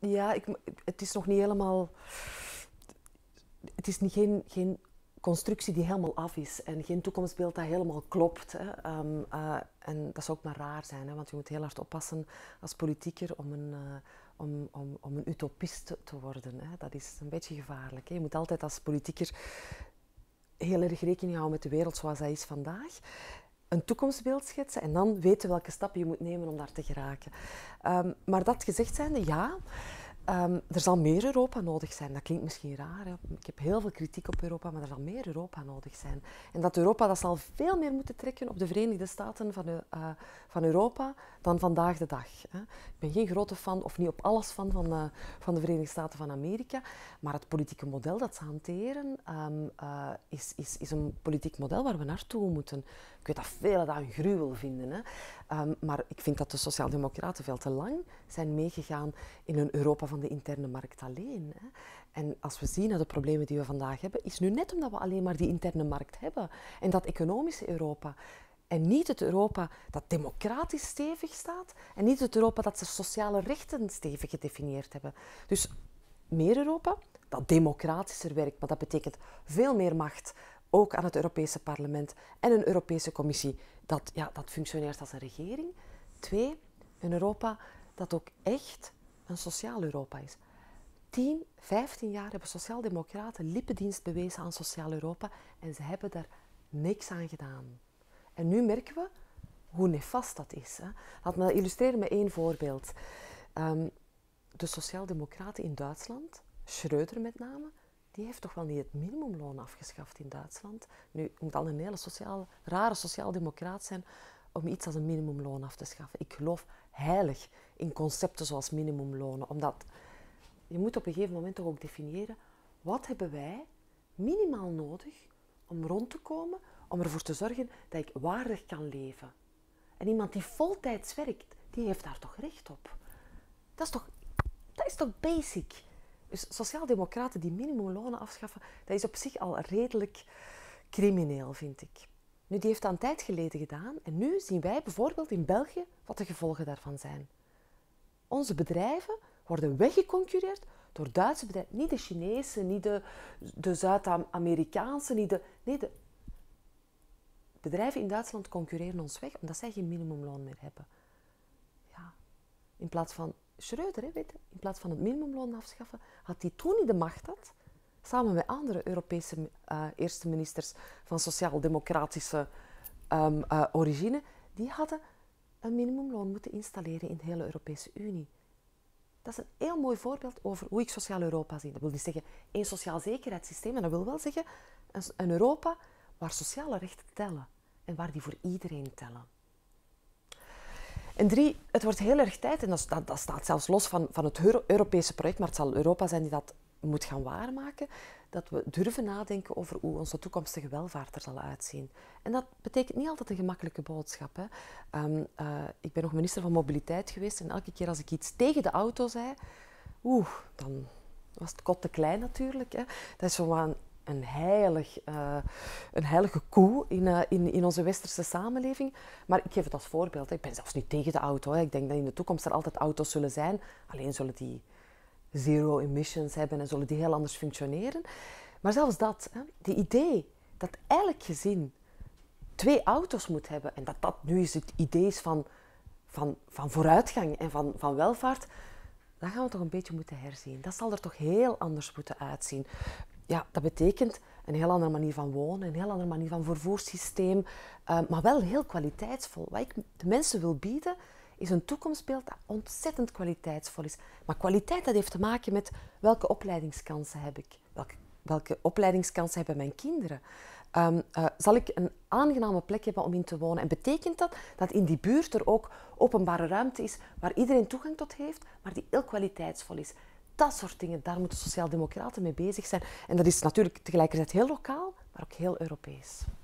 Ja, het is nog niet helemaal... Het is niet, geen constructie die helemaal af is en geen toekomstbeeld dat helemaal klopt. Hè. En dat zou ook maar raar zijn, hè, want je moet heel hard oppassen als politieker om een utopist te worden. Hè. Dat is een beetje gevaarlijk. Hè. Je moet altijd als politieker heel erg rekening houden met de wereld zoals dat is vandaag. Een toekomstbeeld schetsen en dan weten welke stappen je moet nemen om daar te geraken. Maar dat gezegd zijnde, ja... er zal meer Europa nodig zijn. Dat klinkt misschien raar. Hè? Ik heb heel veel kritiek op Europa, maar er zal meer Europa nodig zijn. En dat Europa dat zal veel meer moeten trekken op de Verenigde Staten van Europa dan vandaag de dag. Hè? Ik ben geen grote fan, of niet op alles van de Verenigde Staten van Amerika, maar het politieke model dat ze hanteren is een politiek model waar we naartoe moeten. Ik weet dat velen dat een gruwel vinden, hè? Maar ik vind dat de Sociaaldemocraten veel te lang zijn meegegaan in een Europa van de interne markt alleen. Hè. En als we zien naar de problemen die we vandaag hebben, is nu net omdat we alleen maar die interne markt hebben en dat economische Europa. En niet het Europa dat democratisch stevig staat en niet het Europa dat zijn sociale rechten stevig gedefinieerd hebben. Dus meer Europa, dat democratischer werkt, maar dat betekent veel meer macht, ook aan het Europese parlement en een Europese commissie dat functioneert als een regering. 2, een Europa dat ook echt een sociaal Europa is. 10, 15 jaar hebben sociaaldemocraten lippendienst bewezen aan sociaal Europa en ze hebben daar niks aan gedaan. En nu merken we hoe nefast dat is. Hè. Laat me dat illustreren met 1 voorbeeld. De sociaaldemocraten in Duitsland, Schröder met name, die heeft toch wel niet het minimumloon afgeschaft in Duitsland. Nu, je moet al een hele rare sociaaldemocraat zijn om iets als een minimumloon af te schaffen. Ik geloof heilig in concepten zoals minimumlonen, omdat je moet op een gegeven moment toch ook definiëren wat hebben wij minimaal nodig om rond te komen, om ervoor te zorgen dat ik waardig kan leven. En iemand die voltijds werkt, die heeft daar toch recht op. Dat is toch basic? Dus sociaaldemocraten die minimumlonen afschaffen, dat is op zich al redelijk crimineel, vind ik. Nu, die heeft dat een tijd geleden gedaan en nu zien wij bijvoorbeeld in België wat de gevolgen daarvan zijn. Onze bedrijven worden weggeconcurreerd door Duitse bedrijven. Niet de Chinese, niet de Zuid-Amerikaanse, Nee, de bedrijven in Duitsland concurreren ons weg omdat zij geen minimumloon meer hebben. Ja, in plaats van Schröder, in plaats van het minimumloon afschaffen, had hij toen niet de macht had, samen met andere Europese eerste ministers van sociaal-democratische origine, die hadden een minimumloon moeten installeren in de hele Europese Unie. Dat is een heel mooi voorbeeld over hoe ik sociaal Europa zie. Dat wil niet zeggen één sociaal zekerheidssysteem, maar dat wil wel zeggen een Europa waar sociale rechten tellen en waar die voor iedereen tellen. En 3, het wordt heel erg tijd, en dat staat zelfs los van het Europese project, maar het zal Europa zijn die dat moet gaan waarmaken, dat we durven nadenken over hoe onze toekomstige welvaart er zal uitzien. En dat betekent niet altijd een gemakkelijke boodschap. Hè. Ik ben nog minister van Mobiliteit geweest en elke keer als ik iets tegen de auto zei, dan was het kot te klein natuurlijk. Hè. Dat is zo een heilige koe in onze westerse samenleving. Maar ik geef het als voorbeeld. Hè. Ik ben zelfs niet tegen de auto. Hè. Ik denk dat in de toekomst er altijd auto's zullen zijn. Alleen zullen die zero emissions hebben en zullen die heel anders functioneren. Maar zelfs dat, hè, die idee dat elk gezin 2 auto's moet hebben en dat nu eens het idee is van vooruitgang en van welvaart, dat gaan we toch een beetje moeten herzien. Dat zal er toch heel anders moeten uitzien. Ja, dat betekent een heel andere manier van wonen, een heel andere manier van vervoerssysteem, maar wel heel kwaliteitsvol. Wat ik de mensen wil bieden, is een toekomstbeeld dat ontzettend kwaliteitsvol is. Maar kwaliteit, dat heeft te maken met welke opleidingskansen heb ik? Welke opleidingskansen hebben mijn kinderen? Zal ik een aangename plek hebben om in te wonen? En betekent dat in die buurt er ook openbare ruimte is waar iedereen toegang tot heeft, maar die heel kwaliteitsvol is? Dat soort dingen, daar moeten sociaaldemocraten mee bezig zijn. En dat is natuurlijk tegelijkertijd heel lokaal, maar ook heel Europees.